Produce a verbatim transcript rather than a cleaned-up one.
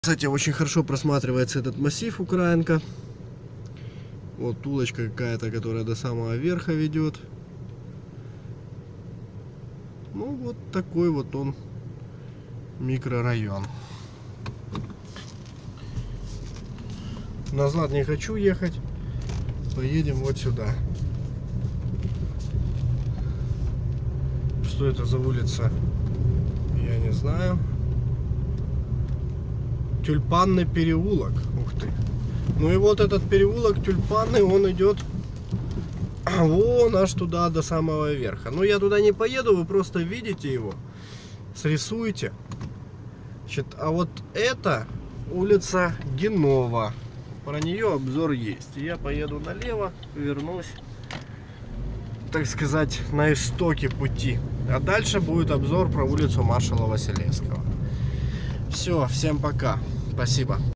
Кстати, очень хорошо просматривается этот массив Украинка. Вот улочка какая-то, которая до самого верха ведет. Ну вот такой вот он микрорайон. Назад не хочу ехать. Поедем вот сюда. Что это за улица? Я не знаю. Тюльпанный переулок. Ух ты. Ну и вот этот переулок Тюльпанный, он идет вон аж туда до самого верха. Но я туда не поеду, вы просто видите его, срисуйте. Значит, а вот это улица Генова. Про нее обзор есть. И я поеду налево, вернусь, так сказать, на истоки пути. А дальше будет обзор про улицу маршала Василевского. Все, всем пока. Спасибо.